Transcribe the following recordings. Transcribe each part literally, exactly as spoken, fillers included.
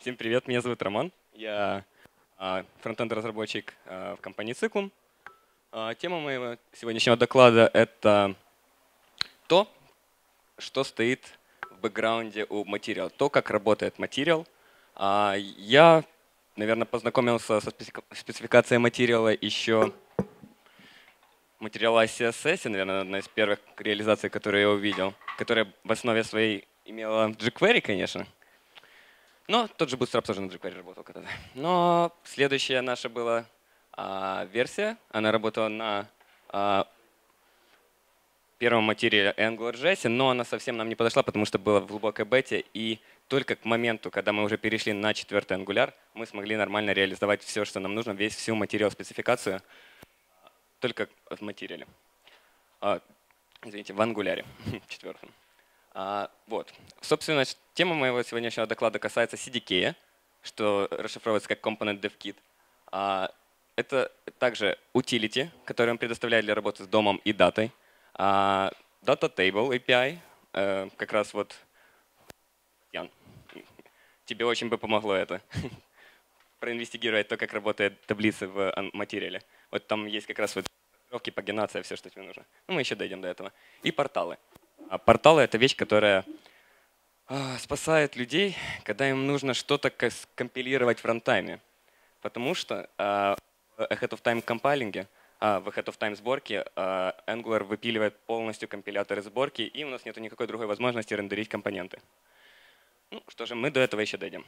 Всем привет, меня зовут Роман. Я фронтенд-разработчик в компании Cyclum. Тема моего сегодняшнего доклада — это то, что стоит в бэкграунде у Material, то, как работает Material. Я, наверное, познакомился со спецификацией Material еще Material си эс эс, наверное, одна из первых реализаций, которые я увидел, которая в основе своей имела jQuery, конечно. Но тот же Bootstrap тоже на jQuery работал когда-то. Но следующая наша была а, версия. Она работала на а, первом материале AngularJS, но она совсем нам не подошла, потому что была в глубокой бете. И только к моменту, когда мы уже перешли на четвертый Angular, мы смогли нормально реализовать все, что нам нужно, весь всю материал-спецификацию только в материале. А, извините, в Angular четвертом. А, вот. Собственно, тема моего сегодняшнего доклада касается си ди кей, что расшифровывается как Component Dev Kit. А, это также utility, который он предоставляет для работы с домом и датой. А, Data Table эй пи ай, а, как раз вот, Ян, тебе очень бы помогло это, проинвестигировать то, как работает таблицы в материале. Вот там есть как раз вот пагинация, все, что тебе нужно. Ну, мы еще дойдем до этого. И порталы. А порталы — это вещь, которая а, спасает людей, когда им нужно что-то компилировать в рантайме. Потому что а, в ahead of time компайлинге, а, в ahead of time сборке а, Angular выпиливает полностью компиляторы сборки, и у нас нет никакой другой возможности рендерить компоненты. Ну что же, мы до этого еще дойдем.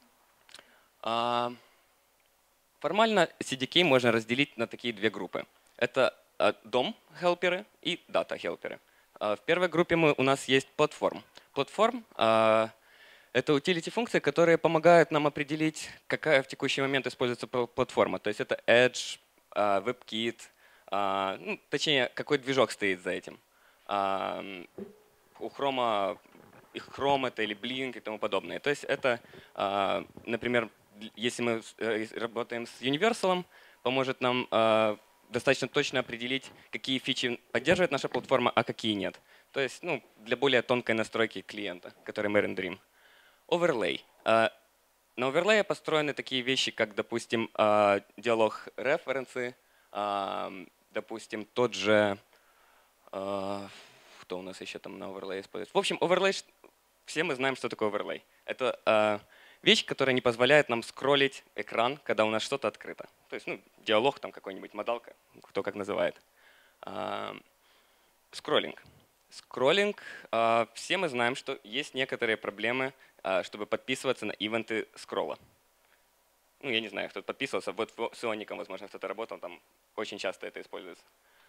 А, формально си ди кей можно разделить на такие две группы. Это а, дом-хелперы и дата-хелперы. В первой группе мы, у нас есть платформ. Платформ а, — это утилити-функции, которые помогают нам определить, какая в текущий момент используется платформа. То есть это Edge, а, WebKit, а, ну, точнее, какой движок стоит за этим. А, у Chrome, и Chrome это или Blink и тому подобное. То есть это, а, например, если мы работаем с Universal, поможет нам а, достаточно точно определить, какие фичи поддерживает наша платформа, а какие нет. То есть ну, для более тонкой настройки клиента, который мы рендерим. Оверлей. На оверлее построены такие вещи, как, допустим, диалог референсы, допустим, тот же… Кто у нас еще там на оверлее используется? В общем, оверлей, все мы знаем, что такое оверлей. Это вещь, которая не позволяет нам скроллить экран, когда у нас что-то открыто. То есть ну, диалог, там какой-нибудь, модалка, кто как называет. Скроллинг. Скроллинг. Все мы знаем, что есть некоторые проблемы, чтобы подписываться на ивенты скролла. Ну, я не знаю, кто подписывался. Вот с Иоником, возможно, кто-то работал, там очень часто это используется.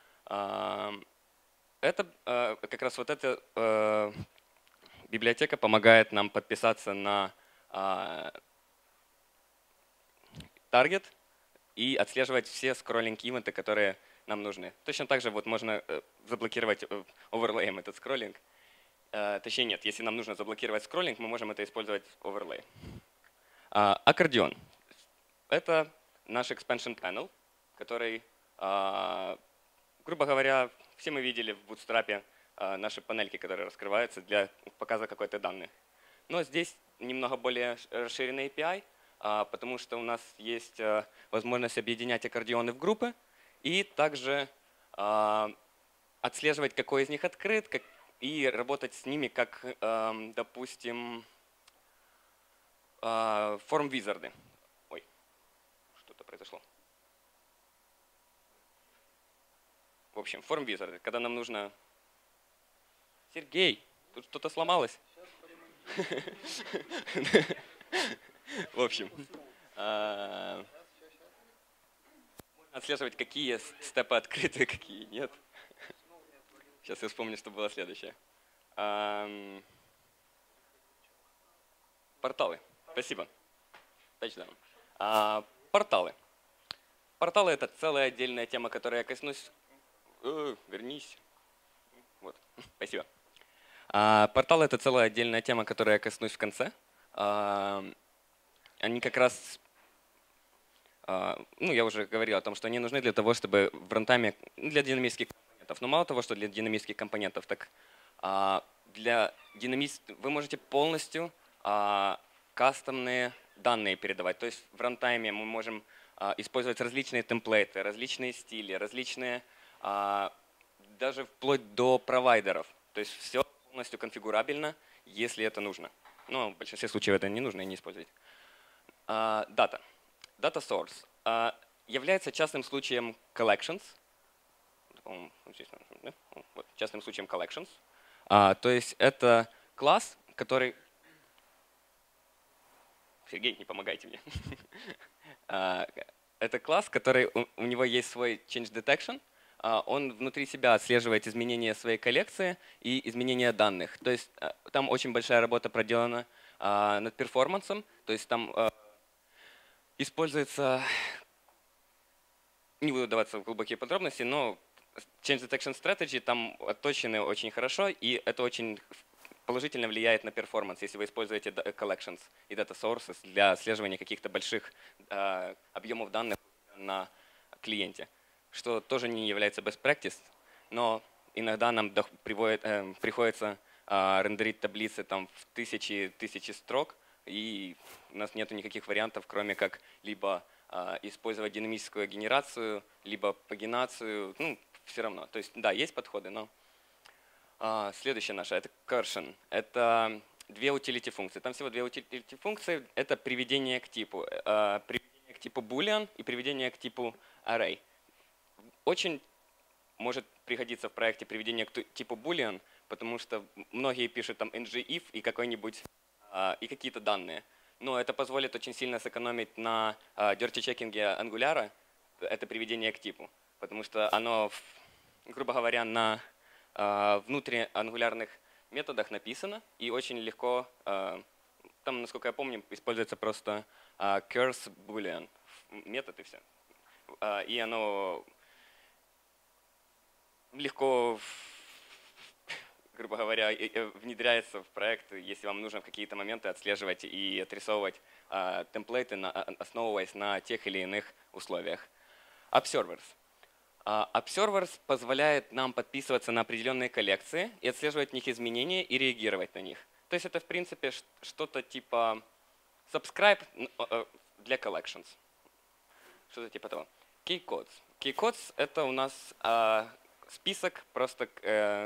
Это как раз вот эта библиотека помогает нам подписаться на таргет и отслеживать все скроллинг-ивенты, которые нам нужны. Точно так же вот можно заблокировать оверлеем этот скроллинг. Точнее нет, если нам нужно заблокировать скроллинг, мы можем это использовать в оверлей. Аккордеон. Это наш expansion panel, который, грубо говоря, все мы видели в Bootstrap наши панельки, которые раскрываются для показа какой-то данных. Но здесь немного более расширенный эй пи ай, потому что у нас есть возможность объединять аккордеоны в группы и также отслеживать, какой из них открыт, как, и работать с ними как, допустим, форм-визарды. Ой, что-то произошло. В общем, форм-визарды, когда нам нужно… Сергей, тут что-то сломалось? В общем, отслеживать, какие степы открыты, какие нет. Сейчас я вспомню, что было следующее. Порталы. Спасибо. А, порталы. Порталы — это целая отдельная тема, которой я коснусь. Э, вернись. Вот. Спасибо. А, порталы — это целая отдельная тема, которой я коснусь в конце. А, они как раз… А, ну, я уже говорил о том, что они нужны для того, чтобы в рантайме для динамических компонентов. Но мало того, что для динамических компонентов, так а, для динамических вы можете полностью… А, кастомные данные передавать. То есть в рантайме мы можем а, использовать различные темплейты, различные стили, различные, а, даже вплоть до провайдеров. То есть все полностью конфигурабельно, если это нужно. Но в большинстве случаев это не нужно и не использовать. А, Data. Data source а, является частным случаем collections. Да? Вот, частным случаем collections. А, то есть это класс, который… Сергей, не помогайте мне. А, это класс, который у, у него есть свой change detection. А, он внутри себя отслеживает изменения своей коллекции и изменения данных. То есть а, там очень большая работа проделана а, над перформансом. То есть там а, используется, не буду вдаваться в глубокие подробности, но change detection strategy там отточены очень хорошо, и это очень положительно влияет на перформанс, если вы используете collections и data sources для отслеживания каких-то больших э, объемов данных на клиенте, что тоже не является best practice, но иногда нам приводит, э, приходится э, рендерить таблицы там в тысячи, тысячи строк, и у нас нет никаких вариантов, кроме как либо э, использовать динамическую генерацию, либо пагинацию, ну, все равно. То есть, да, есть подходы, но… Uh, следующая наша — это Recursion. Это две utility функции. Там всего две utility функции. Это приведение к типу. Uh, приведение к типу boolean и приведение к типу array. Очень может пригодиться в проекте приведение к типу boolean, потому что многие пишут там ng-if и какой-нибудь uh, и какие-то данные. Но это позволит очень сильно сэкономить на uh, dirty чекинге Angular. Это приведение к типу, потому что оно, грубо говоря, на внутри ангулярных методах написано, и очень легко, там, насколько я помню, используется просто curse boolean метод и все. И оно легко, грубо говоря, внедряется в проект, если вам нужно в какие-то моменты отслеживать и отрисовывать темплейты, основываясь на тех или иных условиях. Observers. Observers позволяет нам подписываться на определенные коллекции и отслеживать в них изменения и реагировать на них. То есть это, в принципе, что-то типа subscribe для collections. Что-то типа того. Keycodes. Keycodes — это у нас а, список просто а,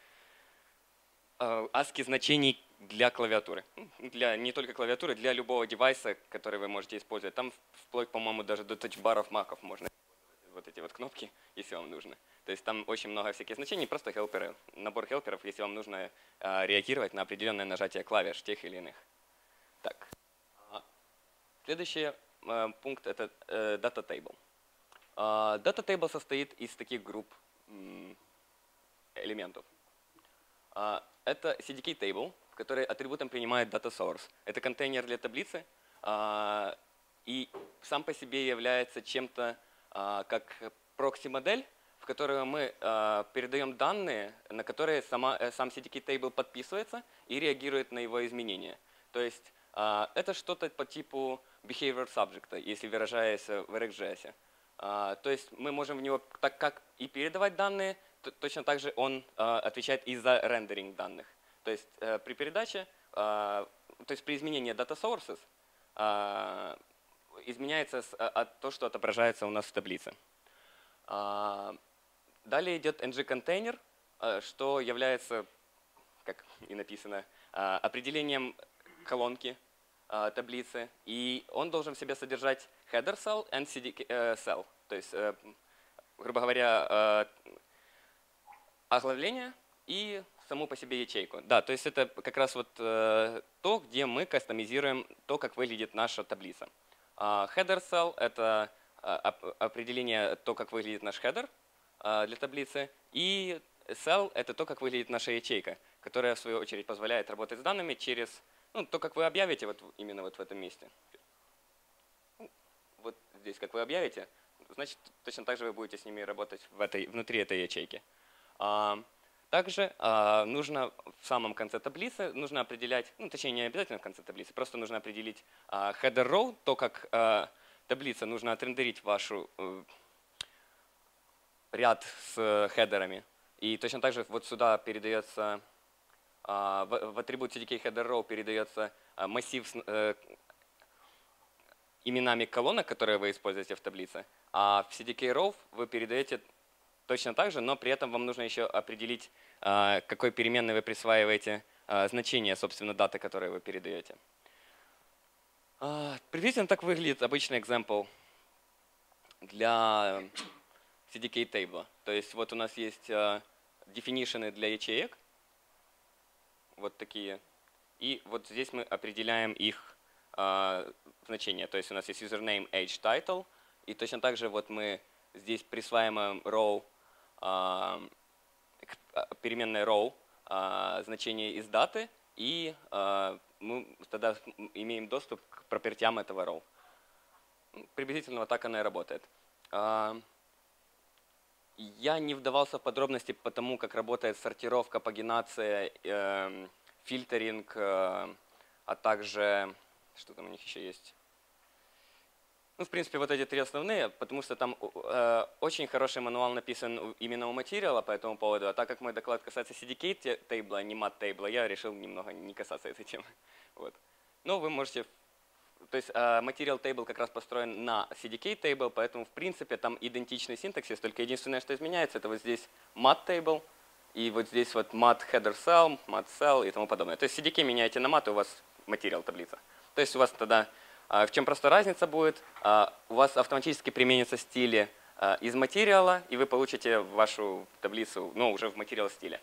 а, ASCII значений для клавиатуры. Для, не только клавиатуры, для любого девайса, который вы можете использовать. Там вплоть, по-моему, даже до тачбаров маков можно вот эти вот кнопки, если вам нужно. То есть там очень много всяких значений, просто хелперы, набор хелперов, если вам нужно э, реагировать на определенное нажатие клавиш тех или иных. Так. Следующий э, пункт — это э, data table. Э, data table состоит из таких групп э, элементов. Э, это си ди кей table, в которой атрибутом принимает data source. Это контейнер для таблицы, э, и сам по себе является чем-то как прокси-модель, в которую мы э, передаем данные, на которые сама, э, сам си ди кей table подписывается и реагирует на его изменения. То есть э, это что-то по типу behavior subject, если выражаясь в эр икс джей эс. Э, то есть мы можем в него так как и передавать данные, то, точно так же он э, отвечает и за рендеринг данных. То есть э, при передаче, э, то есть при изменении data sources, э, изменяется то, что отображается у нас в таблице. Далее идет ng-контейнер, что является, как и написано, определением колонки таблицы. И он должен в себе содержать header cell and си ди кей cell. То есть, грубо говоря, оглавление и саму по себе ячейку. Да, то есть это как раз вот то, где мы кастомизируем то, как выглядит наша таблица. Header cell — это определение то, как выглядит наш header для таблицы. И cell — это то, как выглядит наша ячейка, которая, в свою очередь, позволяет работать с данными через ну, то, как вы объявите вот именно вот в этом месте. Вот здесь, как вы объявите, значит, точно так же вы будете с ними работать в этой, внутри этой ячейки. Также э, нужно в самом конце таблицы нужно определять, ну точнее не обязательно в конце таблицы, просто нужно определить э, header row, то как э, таблица нужно отрендерить вашу э, ряд с хедерами. И точно так же вот сюда передается В, в атрибут си ди кей header row передается массив с э, именами колонок, которые вы используете в таблице, а в си ди кей row вы передаете точно так же, но при этом вам нужно еще определить, э, какой переменной вы присваиваете э, значение, собственно, даты, которые вы передаете. Э, приблизительно так выглядит обычный example для си ди кей table. То есть вот у нас есть э, definition для ячеек, вот такие. И вот здесь мы определяем их э, значение. То есть у нас есть username, age, title. И точно так же вот мы здесь присваиваем row, э, переменной row, э, значение из даты. И э, мы тогда имеем доступ к пропертям этого row. Приблизительно вот так оно и работает. Э, я не вдавался в подробности по тому, как работает сортировка, пагинация, э, фильтринг, э, а также, что там у них еще есть? Ну, в принципе, вот эти три основные, потому что там э, очень хороший мануал написан именно у материала по этому поводу, а так как мой доклад касается си ди кей тейбла, а не мат тейбла, я решил немного не касаться этой темы. Вот. Но вы можете... То есть э, Material Table как раз построен на си ди кей Table, поэтому в принципе там идентичный синтаксис, только единственное, что изменяется, это вот здесь mat table, и вот здесь вот mat header cell, mat cell и тому подобное. То есть си ди кей меняете на mat, и у вас Material таблица. То есть у вас тогда, э, в чем просто разница будет, э, у вас автоматически применятся стили э, из материала, и вы получите вашу таблицу, ну, уже в Material стиле.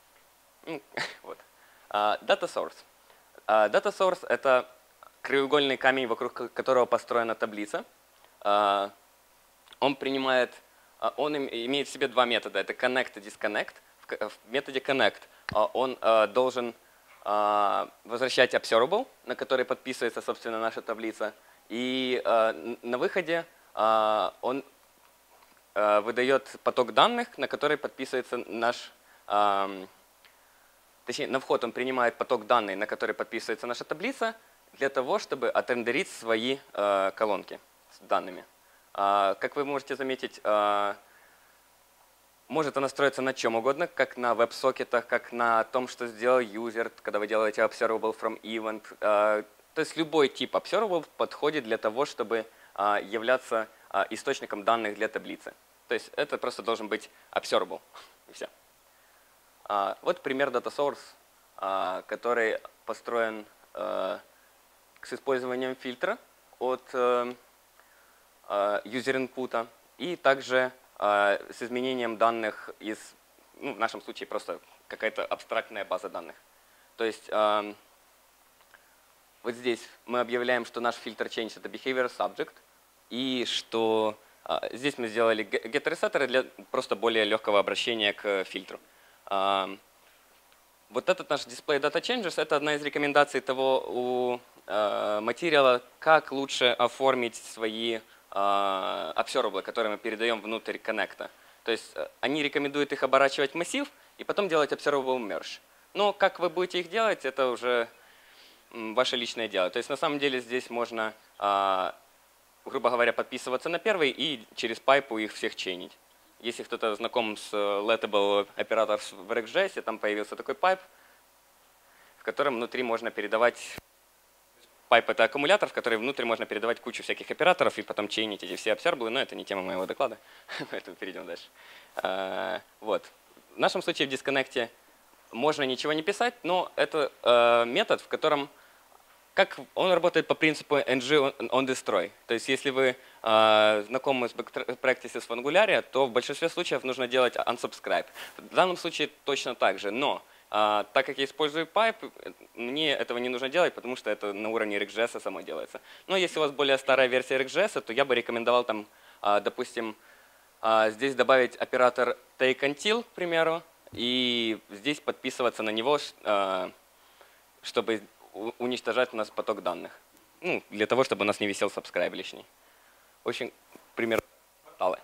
Вот. Uh, data source. Uh, data source — это краеугольный камень, вокруг которого построена таблица. Uh, он принимает, uh, он им, имеет в себе два метода. Это connect и disconnect. В, в методе connect uh, он uh, должен uh, возвращать observable, на который подписывается, собственно, наша таблица. И uh, на выходе uh, он uh, выдает поток данных, на который подписывается наш... Uh, Точнее, на вход он принимает поток данных, на который подписывается наша таблица, для того, чтобы отрендерить свои э, колонки с данными. Э, как вы можете заметить, э, может она строиться на чем угодно, как на веб-сокетах, как на том, что сделал юзер, когда вы делаете observable from event. Э, то есть любой тип observable подходит для того, чтобы э, являться э, источником данных для таблицы. То есть это просто должен быть observable. И все. Uh, вот пример data source, uh, который построен uh, с использованием фильтра от uh, uh, user input и также uh, с изменением данных из, ну, в нашем случае просто какая-то абстрактная база данных. То есть uh, вот здесь мы объявляем, что наш фильтр change это behavior subject, и что uh, здесь мы сделали getter и setter для просто более легкого обращения к фильтру. Uh, вот этот наш display data changes — это одна из рекомендаций того у uh, материала, как лучше оформить свои uh, observable, которые мы передаем внутрь коннекта. То есть uh, они рекомендуют их оборачивать в массив и потом делать observable merge. Но как вы будете их делать, это уже um, ваше личное дело. То есть на самом деле здесь можно, uh, грубо говоря, подписываться на первый и через пайпу их всех чейнить. Если кто-то знаком с Letable Operators в эр икс джей эс, там появился такой пайп, в котором внутри можно передавать... Пайп — это аккумулятор, в который внутрь можно передавать кучу всяких операторов и потом чейнить эти все обсерблы, но это не тема моего доклада, поэтому перейдем дальше. Вот. В нашем случае в дисконнекте можно ничего не писать, но это метод, в котором... Как он работает по принципу эн джи on destroy. То есть если вы э, знакомы с best practices в Angular, то в большинстве случаев нужно делать unsubscribe. В данном случае точно так же. Но э, так как я использую pipe, мне этого не нужно делать, потому что это на уровне эр икс джей эс само делается. Но если у вас более старая версия эр икс джей эс, то я бы рекомендовал там, э, допустим, э, здесь добавить оператор takeUntil, к примеру, и здесь подписываться на него, э, чтобы уничтожать у нас поток данных. Ну, для того, чтобы у нас не висел subscribe лишний. Очень пример порталы.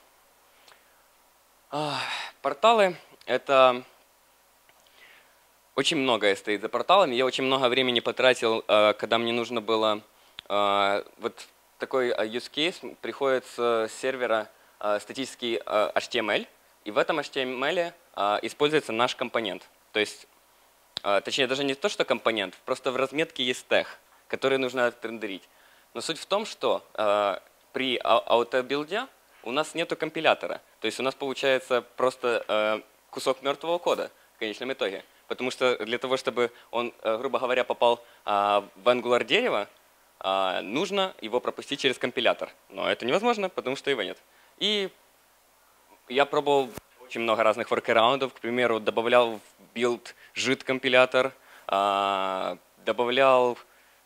А, порталы — это очень многое стоит за порталами. Я очень много времени потратил, когда мне нужно было вот такой use case. Приходит с сервера статический эйч ти эм эль, и в этом эйч ти эм эль используется наш компонент. То есть точнее даже не то, что компонент, просто в разметке есть тег, который нужно отрендерить. Но суть в том, что при аутобилде у нас нету компилятора. То есть у нас получается просто кусок мертвого кода в конечном итоге. Потому что для того, чтобы он, грубо говоря, попал в Angular дерево, нужно его пропустить через компилятор. Но это невозможно, потому что его нет. И я пробовал очень много разных воркараундов. К примеру, добавлял в билд жит компилятор, добавлял...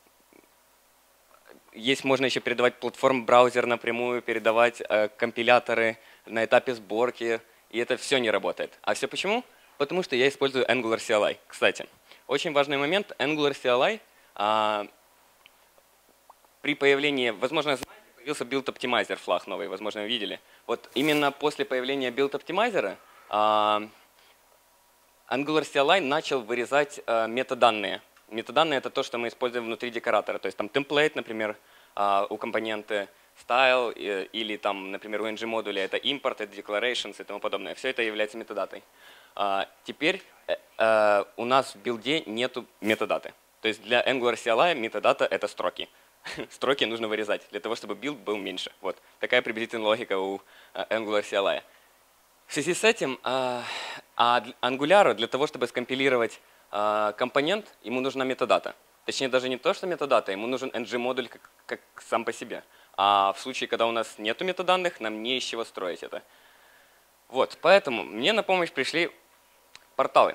Есть, можно еще передавать платформ-браузер напрямую, передавать компиляторы на этапе сборки. И это все не работает. А все почему? Потому что я использую Angular си эл ай. Кстати, очень важный момент. Angular си эл ай а, при появлении, возможно, знаете, появился Build Optimizer флаг новый, возможно, вы видели. Вот именно после появления Build Optimizer а, Angular си эл ай начал вырезать а, метаданные. Метаданные — это то, что мы используем внутри декоратора. То есть там template, например, а, у компоненты, style или там, например, у эн джи-модуля это import, это declarations и тому подобное. Все это является метадатой. Теперь у нас в билде нету метадаты. То есть для Angular си эл ай метадата — это строки. Строки нужно вырезать для того, чтобы билд был меньше. Вот такая приблизительная логика у Angular си эл ай. В связи с этим а Angular для того, чтобы скомпилировать компонент, ему нужна метадата. Точнее, даже не то, что метадата, ему нужен эн джи-модуль как, как сам по себе. А в случае, когда у нас нет метаданных, нам не из чего строить это. Вот, поэтому мне на помощь пришли порталы.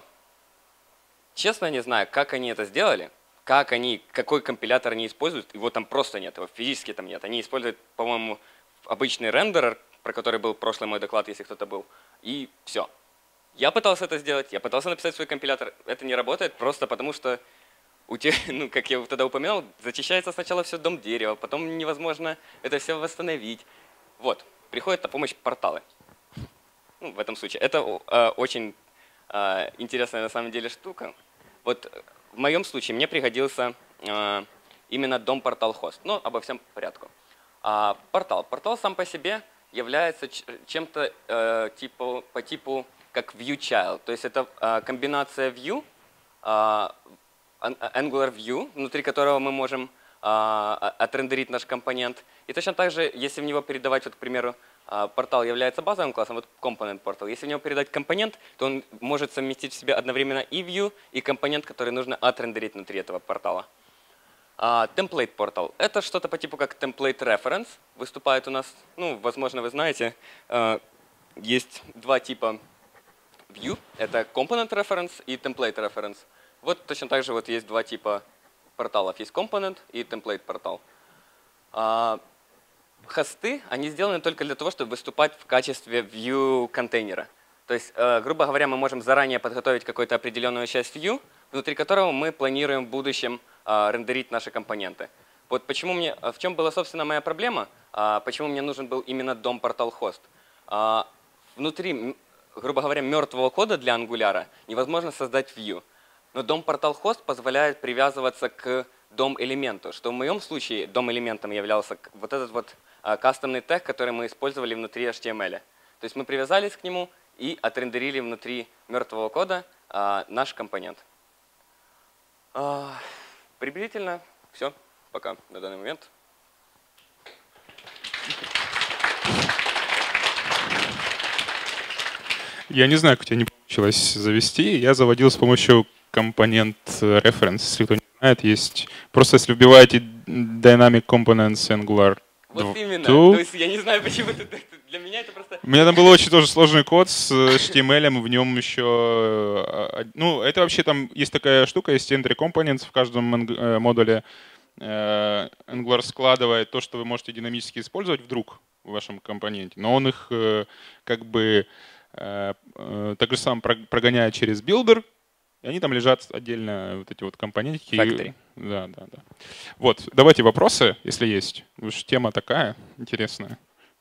Честно не знаю, как они это сделали, как они, какой компилятор они используют. Его там просто нет, его физически там нет. Они используют, по-моему, обычный рендерер, про который был прошлый мой доклад, если кто-то был, и все. Я пытался это сделать, я пытался написать свой компилятор. Это не работает просто потому, что у тебя, ну, как я тогда упоминал, зачищается сначала все дом дерева, потом невозможно это все восстановить. Вот, приходят на помощь порталы. Ну, в этом случае. Это э, очень э, интересная на самом деле штука. Вот в моем случае мне пригодился э, именно дом-портал-хост. Но обо всем по порядку. А портал. Портал сам по себе является чем-то э, типу, по типу как view-child. То есть это э, комбинация view, э, Angular View, внутри которого мы можем а, отрендерить наш компонент. И точно так же, если в него передавать, вот, к примеру, а, портал является базовым классом, вот Component Portal. Если в него передать компонент, то он может совместить в себе одновременно и View, и компонент, который нужно отрендерить внутри этого портала. А, Template Portal — это что-то по типу как Template Reference. Выступает у нас, ну, возможно, вы знаете, а, есть два типа View. Это Component Reference и Template Reference. Вот точно так же вот есть два типа порталов. Есть Component и Template портал. А, хосты, они сделаны только для того, чтобы выступать в качестве view контейнера. То есть, э, грубо говоря, мы можем заранее подготовить какую-то определенную часть view, внутри которого мы планируем в будущем э, рендерить наши компоненты. Вот почему мне, в чем была, собственно, моя проблема, э, почему мне нужен был именно дом-портал-хост. Э, внутри, грубо говоря, мертвого кода для Angular невозможно создать view. Но дом-портал-хост позволяет привязываться к дом-элементу, что в моем случае дом-элементом являлся вот этот вот а, кастомный тег, который мы использовали внутри эйч ти эм эл. То есть мы привязались к нему и отрендерили внутри мертвого кода а, наш компонент. А, приблизительно все пока на данный момент. Я не знаю, как у тебя не получилось завести. Я заводил с помощью компонент reference. Если кто не знает, есть... Просто если вбиваете dynamic components Angular Вот именно. два, То есть я не знаю, почему это, для меня это просто... У меня там был очень тоже сложный код с эйч ти эм эл, в нем еще... Ну, это вообще там есть такая штука, есть entry components в каждом модуле. Angular складывает то, что вы можете динамически использовать вдруг в вашем компоненте, но он их как бы так же сам прогоняет через билдер, и они там лежат отдельно, вот эти вот компонентики. Factory. Да, да, да. Вот, давайте вопросы, если есть. Уж тема такая интересная.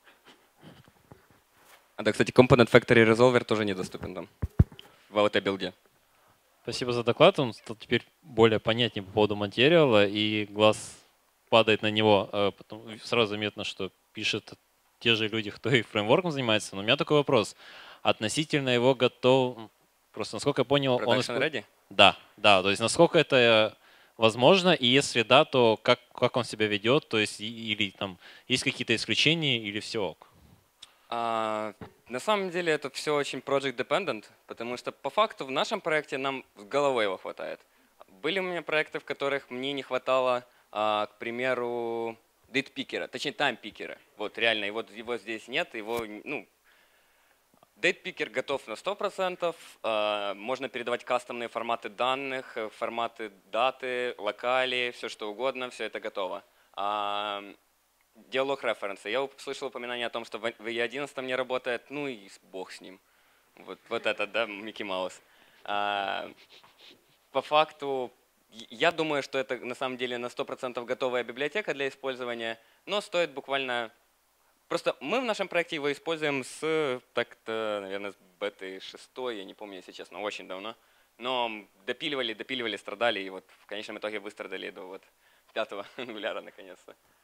А да, кстати, Component Factory Resolver тоже недоступен там, в аутобилде. Спасибо за доклад. Он стал теперь более понятнее по поводу материала, и глаз падает на него. Потом сразу заметно, что пишет те же люди, кто и фреймворком занимается. Но у меня такой вопрос. Относительно его готов... Просто, насколько я понял, Production он... ready? Да, да, то есть насколько это возможно, и если да, то как, как он себя ведет, то есть и- или там есть какие-то исключения, или все ок? А, на самом деле это все очень project dependent, потому что по факту в нашем проекте нам с головой его хватает. Были у меня проекты, в которых мне не хватало, а, к примеру, дейтпикера, точнее таймпикера. Вот реально, его, его здесь нет, его, ну, дейтпикер готов на сто процентов, а, можно передавать кастомные форматы данных, э, форматы даты, локали, все что угодно, все это готово. А, Диалог референса. Я услышал упоминание о том, что в и одиннадцать не работает, ну и бог с ним. Вот, вот это, да, Микки Маус. А, по факту, и- я думаю, что это на самом деле на сто процентов готовая библиотека для использования, но стоит буквально... Просто мы в нашем проекте его используем с, так-то, наверное, с беты шестой, я не помню, если честно, очень давно. Но допиливали, допиливали, страдали, и вот в конечном итоге выстрадали до вот пятого ангуляра наконец-то.